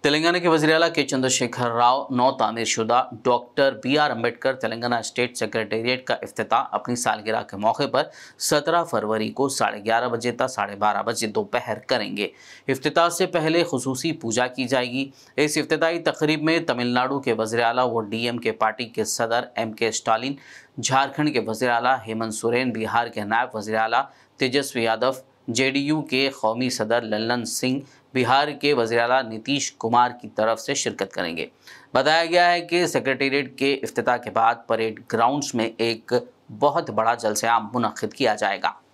तेलंगाना के वज़ीर आला के चंद्रशेखर राव नौ तामीरशुदा doctor B R. Ambedkar Telangana state secretariat का इफ्तिताह अपनी सालगिरह के मौके पर 17 फरवरी को 11:30 बजे तक 12:30 बजे दोपहर करेंगे। इफ्तिताह से पहले खुसूसी पूजा की जाएगी। इस इफ्तिताही तकरीब में तमिलनाडु के वज़ीर आला व डीएमके पार्टी के सदर M.K. स्टालिन, झारखंड के वज़ीर आला हेमंत सोरेन, बिहार के नायब वज़ीर आला तेजस्वी यादव, जेडीयू के कौमी सदर लल्लन सिंह, बिहार के वज़ीर आला नीतीश कुमार की तरफ से शिरकत करेंगे। बताया गया है कि सेक्रेटेरिएट के इफ्तिताह के बाद परेड ग्राउंड्स में एक बहुत बड़ा जलसे आम मुनक्किद किया जाएगा।